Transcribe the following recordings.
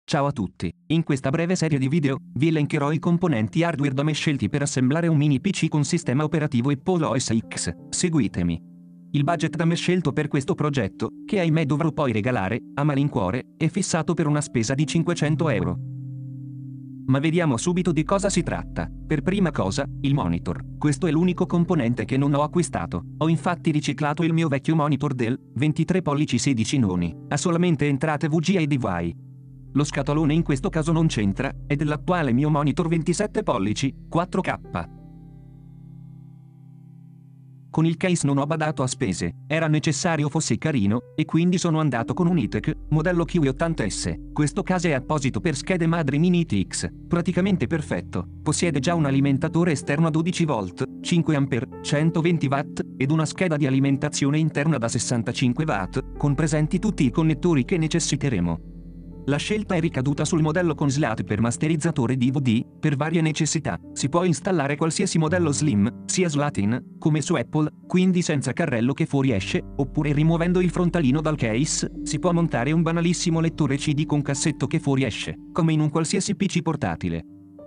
Ciao a tutti, in questa breve serie di video, vi elencherò i componenti hardware da me scelti per assemblare un mini PC con sistema operativo Apple OS X, seguitemi. Il budget da me scelto per questo progetto, che ahimè dovrò poi regalare, a malincuore, è fissato per una spesa di 500 euro. Ma vediamo subito di cosa si tratta. Per prima cosa, il monitor. Questo è l'unico componente che non ho acquistato. Ho infatti riciclato il mio vecchio monitor del 23 pollici 16 noni. Ha solamente entrate VGA e DVI. Lo scatolone in questo caso non c'entra, è dell'attuale mio monitor 27 pollici, 4K. Con il case non ho badato a spese, era necessario fosse carino, e quindi sono andato con un iTech, modello QE80S. Questo case è apposito per schede madri mini ITX, praticamente perfetto. Possiede già un alimentatore esterno a 12 volt, 5 A, 120 watt, ed una scheda di alimentazione interna da 65 watt, con presenti tutti i connettori che necessiteremo. La scelta è ricaduta sul modello con SLAT per masterizzatore DVD, per varie necessità. Si può installare qualsiasi modello slim, sia SLAT-in, come su Apple, quindi senza carrello che fuoriesce, oppure rimuovendo il frontalino dal case, si può montare un banalissimo lettore CD con cassetto che fuoriesce, come in un qualsiasi PC portatile.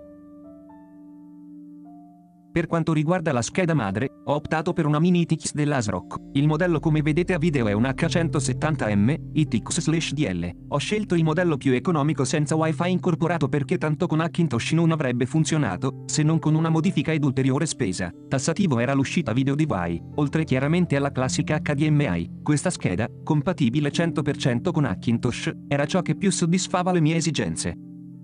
Per quanto riguarda la scheda madre, ho optato per una mini ITX dell'ASRock. Il modello come vedete a video è un H170M ITX/DL. Ho scelto il modello più economico senza wifi incorporato perché tanto con Hackintosh non avrebbe funzionato, se non con una modifica ed ulteriore spesa. Tassativo era l'uscita video DVI, oltre chiaramente alla classica HDMI. Questa scheda, compatibile 100% con Hackintosh, era ciò che più soddisfava le mie esigenze.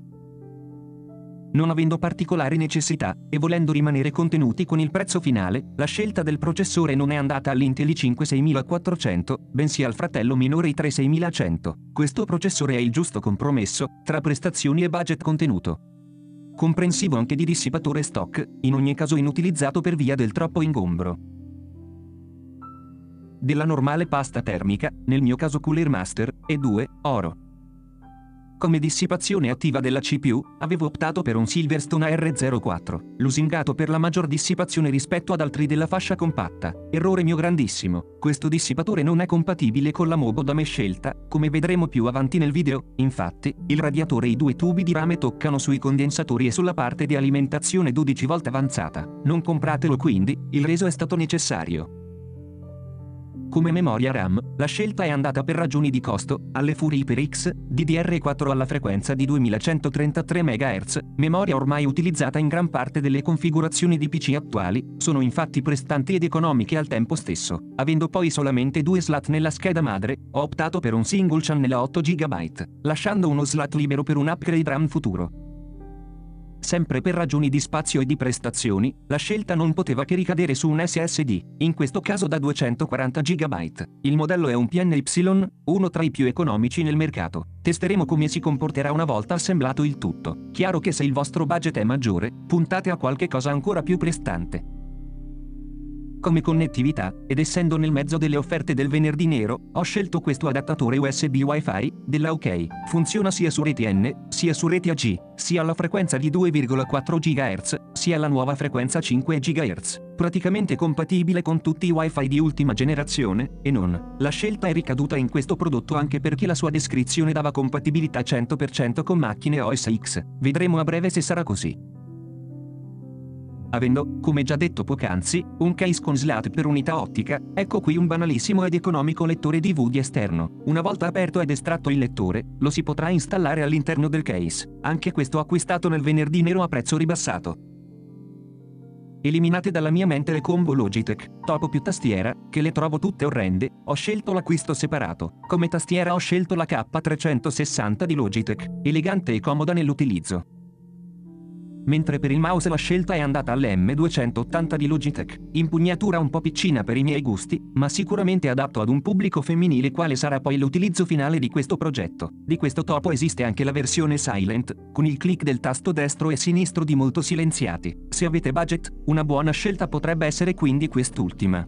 Non avendo particolari necessità, e volendo rimanere contenuti con il prezzo finale, la scelta del processore non è andata all'Intel i5 6400, bensì al fratello minore i3 6100. Questo processore è il giusto compromesso, tra prestazioni e budget contenuto. Comprensivo anche di dissipatore stock, in ogni caso inutilizzato per via del troppo ingombro. Della normale pasta termica, nel mio caso Cooler Master, e 2, oro. Come dissipazione attiva della CPU, avevo optato per un Silverstone AR04, lusingato per la maggior dissipazione rispetto ad altri della fascia compatta. Errore mio grandissimo, questo dissipatore non è compatibile con la MOBO da me scelta, come vedremo più avanti nel video. Infatti, il radiatore e i due tubi di rame toccano sui condensatori e sulla parte di alimentazione 12 volt avanzata. Non compratelo quindi, il reso è stato necessario. Come memoria RAM, la scelta è andata per ragioni di costo, alle Fury HyperX, DDR4 alla frequenza di 2133 MHz, memoria ormai utilizzata in gran parte delle configurazioni di PC attuali, sono infatti prestanti ed economiche al tempo stesso. Avendo poi solamente due slot nella scheda madre, ho optato per un single channel a 8 GB, lasciando uno slot libero per un upgrade RAM futuro. Sempre per ragioni di spazio e di prestazioni, la scelta non poteva che ricadere su un SSD, in questo caso da 240 GB. Il modello è un PNY, uno tra i più economici nel mercato. Testeremo come si comporterà una volta assemblato il tutto. Chiaro che se il vostro budget è maggiore, puntate a qualche cosa ancora più prestante. Come connettività, ed essendo nel mezzo delle offerte del venerdì nero, ho scelto questo adattatore USB Wi-Fi, della OK. Funziona sia su reti N, sia su reti AC, sia alla frequenza di 2,4 GHz, sia alla nuova frequenza 5 GHz. Praticamente compatibile con tutti i Wi-Fi di ultima generazione, e non. La scelta è ricaduta in questo prodotto anche perché la sua descrizione dava compatibilità 100% con macchine OS X. Vedremo a breve se sarà così. Avendo, come già detto poc'anzi, un case con SLAT per unità ottica, ecco qui un banalissimo ed economico lettore DVD esterno. Una volta aperto ed estratto il lettore, lo si potrà installare all'interno del case. Anche questo acquistato nel venerdì nero a prezzo ribassato. Eliminate dalla mia mente le combo Logitech, topo più tastiera, che le trovo tutte orrende, ho scelto l'acquisto separato. Come tastiera ho scelto la K360 di Logitech, elegante e comoda nell'utilizzo. Mentre per il mouse la scelta è andata all'M280 di Logitech, impugnatura un po' piccina per i miei gusti, ma sicuramente adatto ad un pubblico femminile quale sarà poi l'utilizzo finale di questo progetto. Di questo topo esiste anche la versione silent, con il click del tasto destro e sinistro di molto silenziati. Se avete budget, una buona scelta potrebbe essere quindi quest'ultima.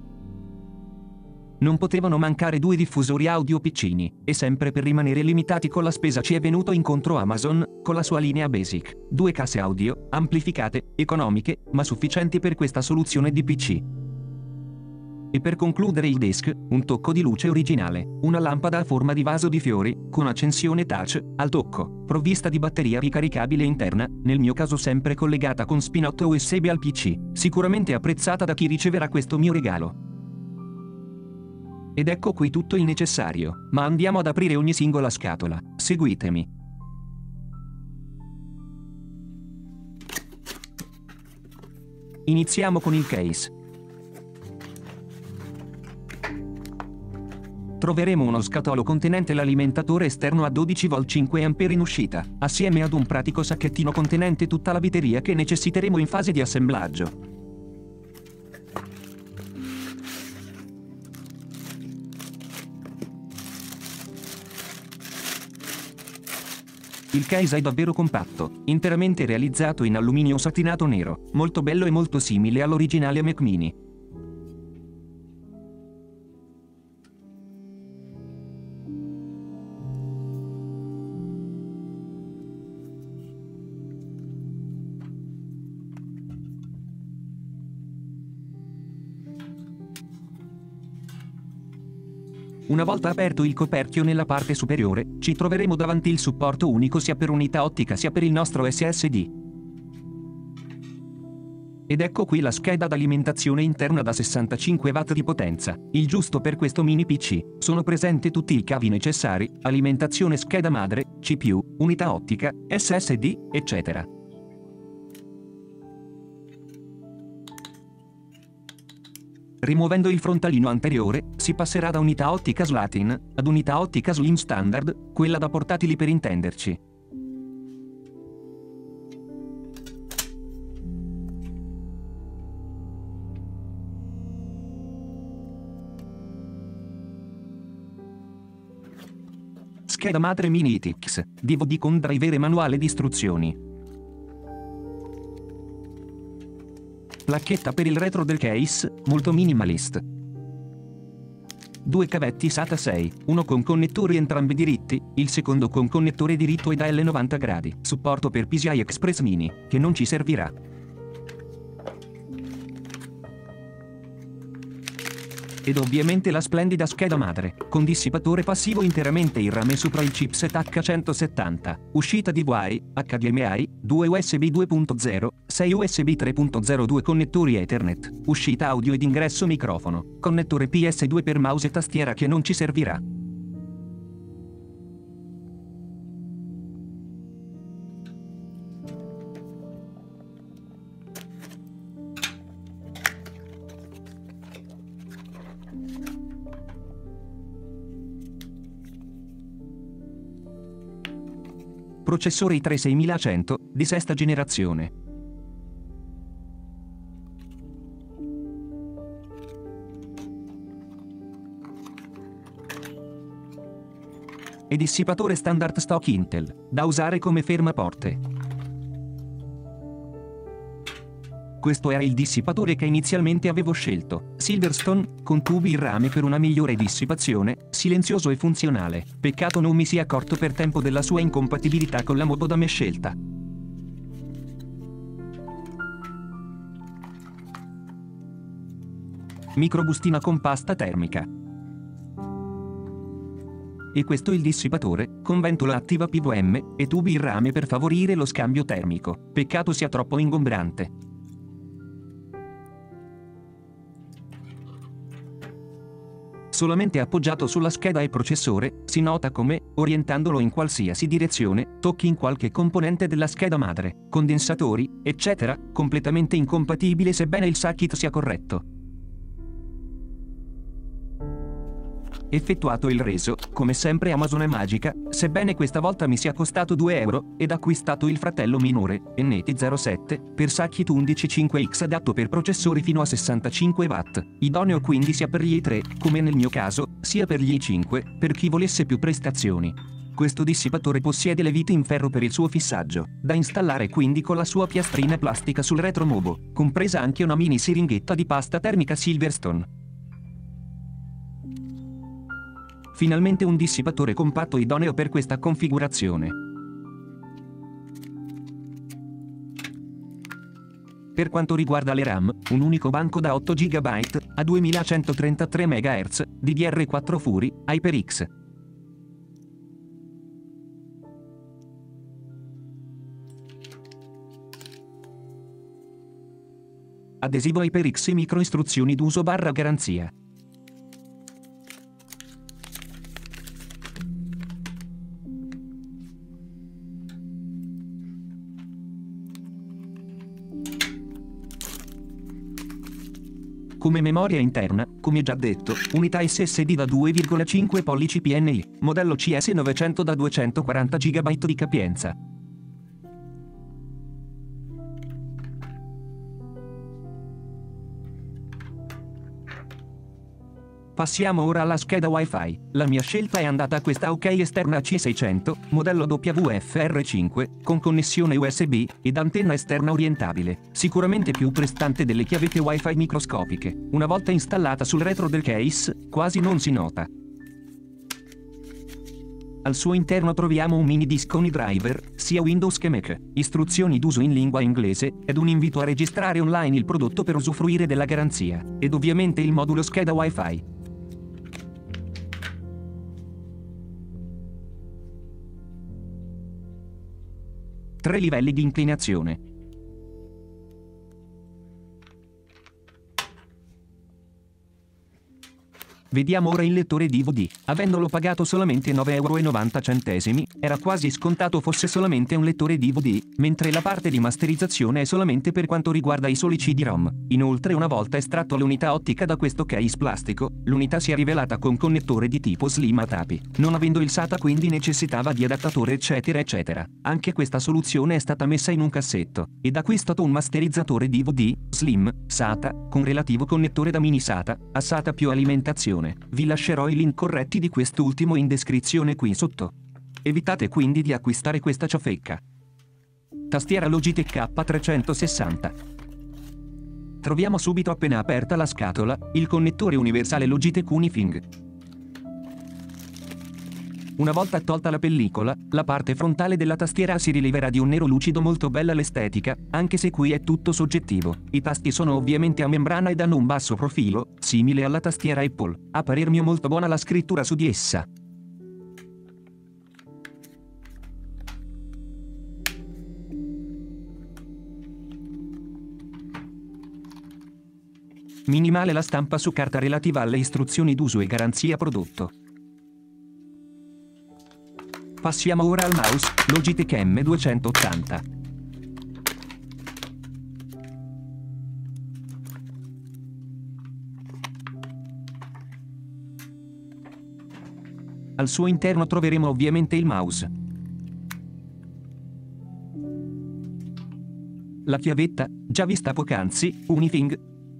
Non potevano mancare due diffusori audio piccini, e sempre per rimanere limitati con la spesa ci è venuto incontro Amazon, con la sua linea Basic. Due casse audio, amplificate, economiche, ma sufficienti per questa soluzione di PC. E per concludere il desk, un tocco di luce originale, una lampada a forma di vaso di fiori, con accensione touch, al tocco, provvista di batteria ricaricabile interna, nel mio caso sempre collegata con spinotto USB al PC, sicuramente apprezzata da chi riceverà questo mio regalo. Ed ecco qui tutto il necessario, ma andiamo ad aprire ogni singola scatola, seguitemi. Iniziamo con il case. Troveremo uno scatolo contenente l'alimentatore esterno a 12V 5A in uscita, assieme ad un pratico sacchettino contenente tutta la batteria che necessiteremo in fase di assemblaggio. Il case è davvero compatto, interamente realizzato in alluminio satinato nero, molto bello e molto simile all'originale Mac Mini. Una volta aperto il coperchio nella parte superiore, ci troveremo davanti il supporto unico sia per unità ottica sia per il nostro SSD. Ed ecco qui la scheda d'alimentazione interna da 65W di potenza, il giusto per questo mini PC. Sono presenti tutti i cavi necessari, alimentazione scheda madre, CPU, unità ottica, SSD, eccetera. Rimuovendo il frontalino anteriore, si passerà da unità ottica Slatin ad unità ottica Slim Standard, quella da portatili per intenderci. Scheda madre Mini ITX, DVD con driver e manuale di istruzioni. Placchetta per il retro del case, molto minimalist. Due cavetti SATA 6, uno con connettori entrambi diritti, il secondo con connettore diritto ed AL90 gradi. Supporto per PCI Express Mini, che non ci servirà. Ed ovviamente la splendida scheda madre, con dissipatore passivo interamente in rame sopra il chipset H170, uscita DVI, HDMI, 2 USB 2.0, 6 USB 3.0, 2 connettori Ethernet, uscita audio ed ingresso microfono, connettore PS2 per mouse e tastiera che non ci servirà. Processore i3 6100, di sesta generazione. E dissipatore standard stock Intel, da usare come fermaporte. Questo era il dissipatore che inizialmente avevo scelto, Silverstone, con tubi in rame per una migliore dissipazione, silenzioso e funzionale. Peccato non mi sia accorto per tempo della sua incompatibilità con la mobo da me scelta. Microbustina con pasta termica. E questo il dissipatore, con ventola attiva PWM, e tubi in rame per favorire lo scambio termico. Peccato sia troppo ingombrante. Solamente appoggiato sulla scheda e processore, si nota come, orientandolo in qualsiasi direzione, tocchi in qualche componente della scheda madre, condensatori, eccetera, completamente incompatibile sebbene il circuit sia corretto. Effettuato il reso, come sempre Amazon è magica, sebbene questa volta mi sia costato 2 euro, ed acquistato il fratello minore, NT07, per circuit 115X adatto per processori fino a 65W, idoneo quindi sia per gli i3, come nel mio caso, sia per gli i5, per chi volesse più prestazioni. Questo dissipatore possiede le viti in ferro per il suo fissaggio, da installare quindi con la sua piastrina plastica sul retromobo, compresa anche una mini siringhetta di pasta termica Silverstone. Finalmente un dissipatore compatto idoneo per questa configurazione. Per quanto riguarda le RAM, un unico banco da 8 GB a 2133 MHz, DDR4 Fury, HyperX. Adesivo HyperX e micro istruzioni d'uso / garanzia. Come memoria interna, come già detto, unità SSD da 2,5 pollici PNI, modello CS900 da 240 GB di capienza. Passiamo ora alla scheda Wi-Fi. La mia scelta è andata a questa OK esterna C600, modello WFR5, con connessione USB ed antenna esterna orientabile, sicuramente più prestante delle chiavette Wi-Fi microscopiche. Una volta installata sul retro del case, quasi non si nota. Al suo interno troviamo un mini disco OnlyDriver, sia Windows che Mac, istruzioni d'uso in lingua inglese, ed un invito a registrare online il prodotto per usufruire della garanzia, ed ovviamente il modulo scheda Wi-Fi. Tre livelli di inclinazione. Vediamo ora il lettore DVD. Avendolo pagato solamente 9,90 €, era quasi scontato fosse solamente un lettore DVD, mentre la parte di masterizzazione è solamente per quanto riguarda i soli CD-ROM. Inoltre, una volta estratto l'unità ottica da questo case plastico, l'unità si è rivelata con connettore di tipo slim a tapi. Non avendo il SATA quindi necessitava di adattatore eccetera eccetera. Anche questa soluzione è stata messa in un cassetto, ed acquistato un masterizzatore DVD, slim, SATA, con relativo connettore da mini SATA, a SATA più alimentazione. Vi lascerò i link corretti di quest'ultimo in descrizione qui sotto. Evitate quindi di acquistare questa ciofecca. Tastiera Logitech K360. Troviamo subito appena aperta la scatola, il connettore universale Logitech Unifing. Una volta tolta la pellicola, la parte frontale della tastiera si rileverà di un nero lucido molto bella l'estetica, anche se qui è tutto soggettivo. I tasti sono ovviamente a membrana ed hanno un basso profilo, simile alla tastiera Apple. A parer mio molto buona la scrittura su di essa. Minimale la stampa su carta relativa alle istruzioni d'uso e garanzia prodotto. Passiamo ora al mouse, Logitech M280. Al suo interno troveremo ovviamente il mouse. La chiavetta, già vista poc'anzi, Unifing.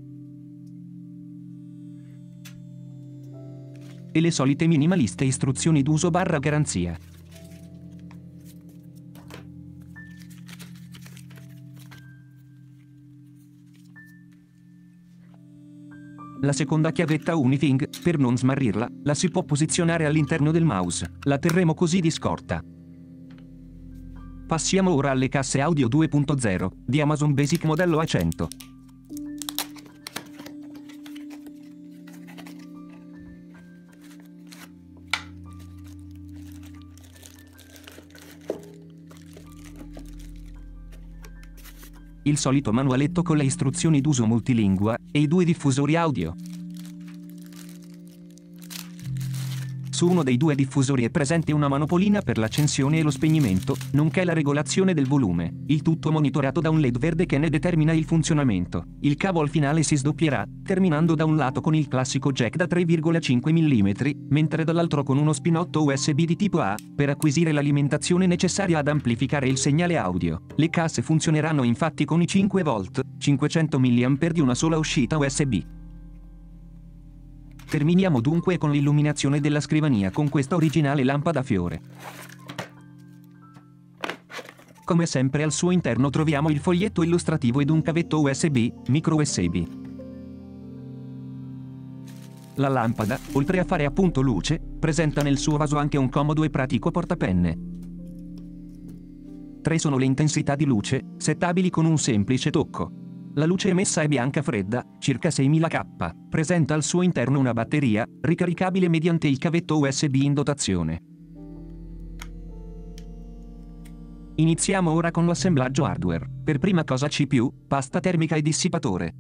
E le solite minimaliste istruzioni d'uso / garanzia. La seconda chiavetta Unifing, per non smarrirla, la si può posizionare all'interno del mouse. La terremo così di scorta. Passiamo ora alle casse audio 2.0, di Amazon Basic modello A100. Il solito manualetto con le istruzioni d'uso multilingua, e i due diffusori audio. Su uno dei due diffusori è presente una manopolina per l'accensione e lo spegnimento, nonché la regolazione del volume, il tutto monitorato da un LED verde che ne determina il funzionamento. Il cavo al finale si sdoppierà, terminando da un lato con il classico jack da 3,5 mm, mentre dall'altro con uno spinotto USB di tipo A, per acquisire l'alimentazione necessaria ad amplificare il segnale audio. Le casse funzioneranno infatti con i 5 volt, 500 mA di una sola uscita USB. Terminiamo dunque con l'illuminazione della scrivania con questa originale lampada a fiore. Come sempre al suo interno troviamo il foglietto illustrativo ed un cavetto USB, micro USB. La lampada, oltre a fare appunto luce, presenta nel suo vaso anche un comodo e pratico portapenne. 3 sono le intensità di luce, settabili con un semplice tocco. La luce emessa è bianca fredda, circa 6000 K. Presenta al suo interno una batteria, ricaricabile mediante il cavetto USB in dotazione. Iniziamo ora con l'assemblaggio hardware. Per prima cosa CPU, pasta termica e dissipatore.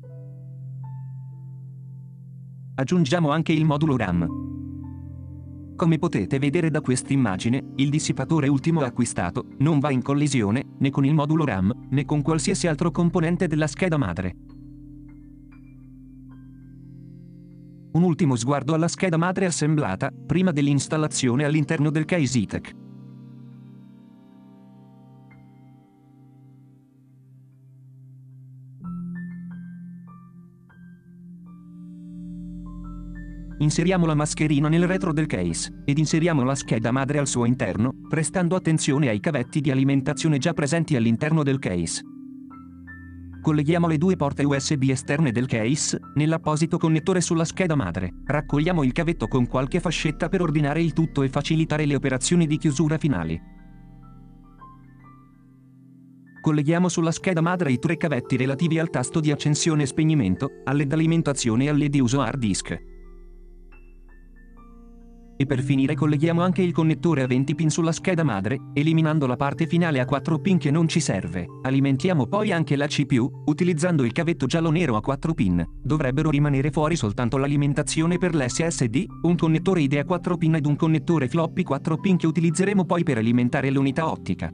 Aggiungiamo anche il modulo RAM. Come potete vedere da quest'immagine, il dissipatore ultimo acquistato non va in collisione né con il modulo RAM né con qualsiasi altro componente della scheda madre. Un ultimo sguardo alla scheda madre assemblata prima dell'installazione all'interno del case E-Tech. Inseriamo la mascherina nel retro del case, ed inseriamo la scheda madre al suo interno, prestando attenzione ai cavetti di alimentazione già presenti all'interno del case. Colleghiamo le due porte USB esterne del case, nell'apposito connettore sulla scheda madre. Raccogliamo il cavetto con qualche fascetta per ordinare il tutto e facilitare le operazioni di chiusura finali. Colleghiamo sulla scheda madre i tre cavetti relativi al tasto di accensione e spegnimento, alle d'alimentazione e alle di uso hard disk. E per finire colleghiamo anche il connettore a 20 pin sulla scheda madre, eliminando la parte finale a 4 pin che non ci serve. Alimentiamo poi anche la CPU, utilizzando il cavetto giallo-nero a 4 pin. Dovrebbero rimanere fuori soltanto l'alimentazione per l'SSD, un connettore IDE a 4 pin ed un connettore floppy 4 pin che utilizzeremo poi per alimentare l'unità ottica.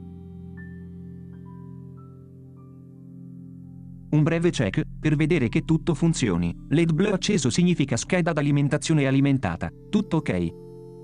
Un breve check, per vedere che tutto funzioni. LED blu acceso significa scheda d'alimentazione alimentata. Tutto ok.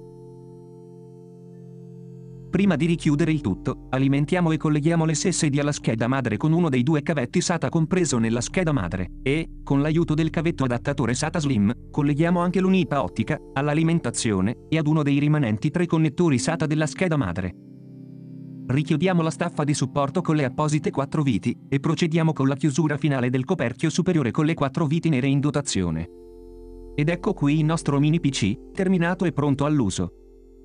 Prima di richiudere il tutto, alimentiamo e colleghiamo l'SSD alla scheda madre con uno dei due cavetti SATA compreso nella scheda madre, e, con l'aiuto del cavetto adattatore SATA Slim, colleghiamo anche l'unità ottica, all'alimentazione, e ad uno dei rimanenti tre connettori SATA della scheda madre. Richiudiamo la staffa di supporto con le apposite 4 viti, e procediamo con la chiusura finale del coperchio superiore con le 4 viti nere in dotazione. Ed ecco qui il nostro mini PC, terminato e pronto all'uso.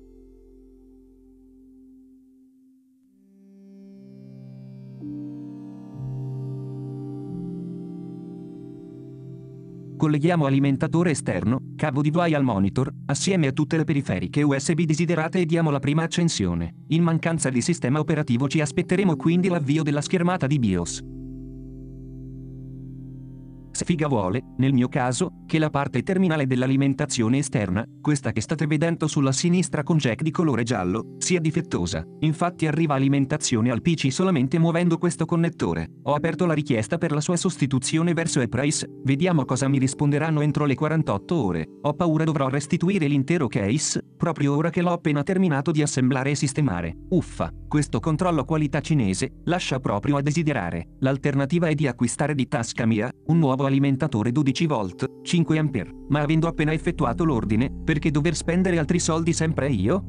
Colleghiamo alimentatore esterno, cavo DVI al monitor, assieme a tutte le periferiche USB desiderate e diamo la prima accensione. In mancanza di sistema operativo ci aspetteremo quindi l'avvio della schermata di BIOS. Sfiga vuole, nel mio caso, che la parte terminale dell'alimentazione esterna, questa che state vedendo sulla sinistra con jack di colore giallo, sia difettosa. Infatti arriva alimentazione al PC solamente muovendo questo connettore. Ho aperto la richiesta per la sua sostituzione verso ePrice, vediamo cosa mi risponderanno entro le 48 ore. Ho paura dovrò restituire l'intero case, proprio ora che l'ho appena terminato di assemblare e sistemare. Uffa, questo controllo qualità cinese lascia proprio a desiderare. L'alternativa è di acquistare di tasca mia un nuovo alimentatore 12 volt, 5 A, ma avendo appena effettuato l'ordine, perché dover spendere altri soldi sempre io?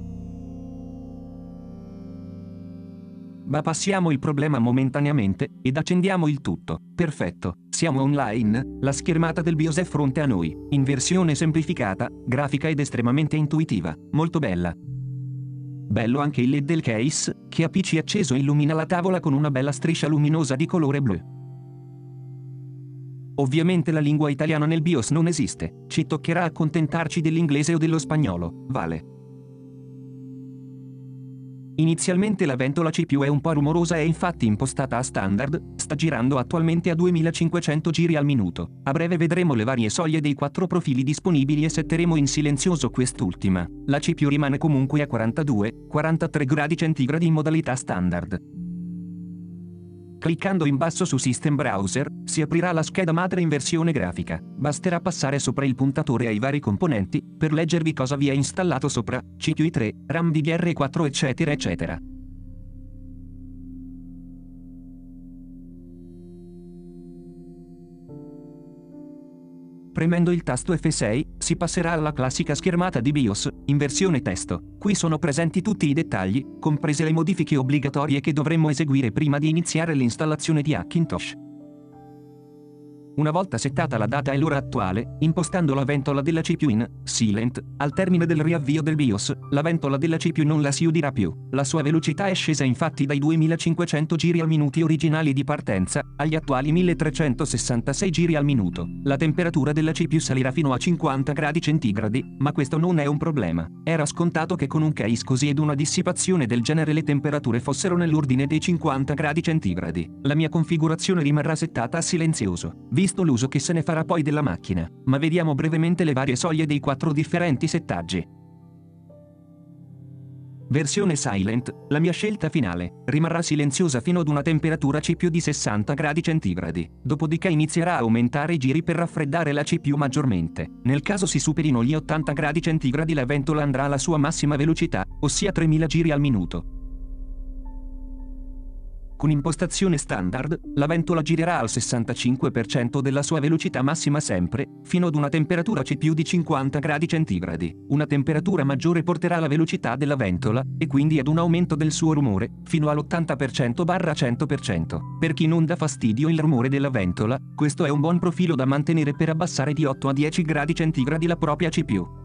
Ma passiamo il problema momentaneamente, ed accendiamo il tutto. Perfetto, siamo online, la schermata del BIOS è fronte a noi, in versione semplificata, grafica ed estremamente intuitiva, molto bella. Bello anche il LED del case, che a PC acceso illumina la tavola con una bella striscia luminosa di colore blu. Ovviamente la lingua italiana nel BIOS non esiste, ci toccherà accontentarci dell'inglese o dello spagnolo, vale. Inizialmente la ventola CPU è un po' rumorosa e infatti impostata a standard, sta girando attualmente a 2500 giri al minuto. A breve vedremo le varie soglie dei 4 profili disponibili e setteremo in silenzioso quest'ultima. La CPU rimane comunque a 42-43 gradi centigradi in modalità standard. Cliccando in basso su System Browser, si aprirà la scheda madre in versione grafica. Basterà passare sopra il puntatore ai vari componenti, per leggervi cosa vi è installato sopra, CPU i3, RAM DDR4 eccetera eccetera. Premendo il tasto F6, si passerà alla classica schermata di BIOS, in versione testo. Qui sono presenti tutti i dettagli, comprese le modifiche obbligatorie che dovremmo eseguire prima di iniziare l'installazione di Hackintosh. Una volta settata la data e l'ora attuale, impostando la ventola della CPU in silent, al termine del riavvio del BIOS, la ventola della CPU non la si udirà più. La sua velocità è scesa infatti dai 2500 giri al minuto originali di partenza, agli attuali 1366 giri al minuto. La temperatura della CPU salirà fino a 50 gradi centigradi, ma questo non è un problema. Era scontato che con un case così ed una dissipazione del genere le temperature fossero nell'ordine dei 50 gradi centigradi. La mia configurazione rimarrà settata a silenzioso, visto l'uso che se ne farà poi della macchina, ma vediamo brevemente le varie soglie dei 4 differenti settaggi. Versione silent, la mia scelta finale, rimarrà silenziosa fino ad una temperatura CPU di 60 gradi centigradi, dopodiché inizierà a aumentare i giri per raffreddare la CPU maggiormente. Nel caso si superino gli 80 gradi centigradi la ventola andrà alla sua massima velocità, ossia 3000 giri al minuto. Con impostazione standard, la ventola girerà al 65% della sua velocità massima sempre, fino ad una temperatura CPU di 50 gradi centigradi. Una temperatura maggiore porterà la velocità della ventola, e quindi ad un aumento del suo rumore, fino all'80%-100%. Per chi non dà fastidio il rumore della ventola, questo è un buon profilo da mantenere per abbassare di 8 a 10 gradi centigradi la propria CPU.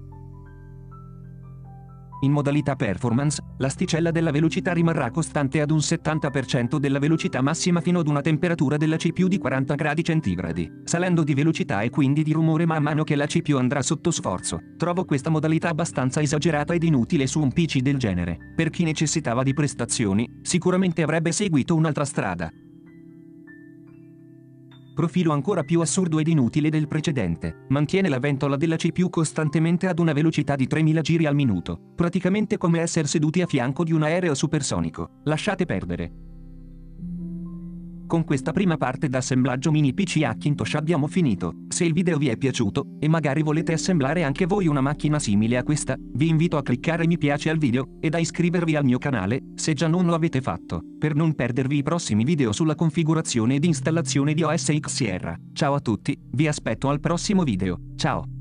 In modalità performance, l'asticella della velocità rimarrà costante ad un 70% della velocità massima fino ad una temperatura della CPU di 40 gradi centigradi, salendo di velocità e quindi di rumore man mano che la CPU andrà sotto sforzo. Trovo questa modalità abbastanza esagerata ed inutile su un PC del genere. Per chi necessitava di prestazioni, sicuramente avrebbe seguito un'altra strada. Profilo ancora più assurdo ed inutile del precedente. Mantiene la ventola della CPU costantemente ad una velocità di 3000 giri al minuto, praticamente come essere seduti a fianco di un aereo supersonico. Lasciate perdere. Con questa prima parte d'assemblaggio mini PC Hackintosh abbiamo finito. Se il video vi è piaciuto, e magari volete assemblare anche voi una macchina simile a questa, vi invito a cliccare mi piace al video, ed a iscrivervi al mio canale, se già non lo avete fatto, per non perdervi i prossimi video sulla configurazione ed installazione di OS X Sierra. Ciao a tutti, vi aspetto al prossimo video, ciao!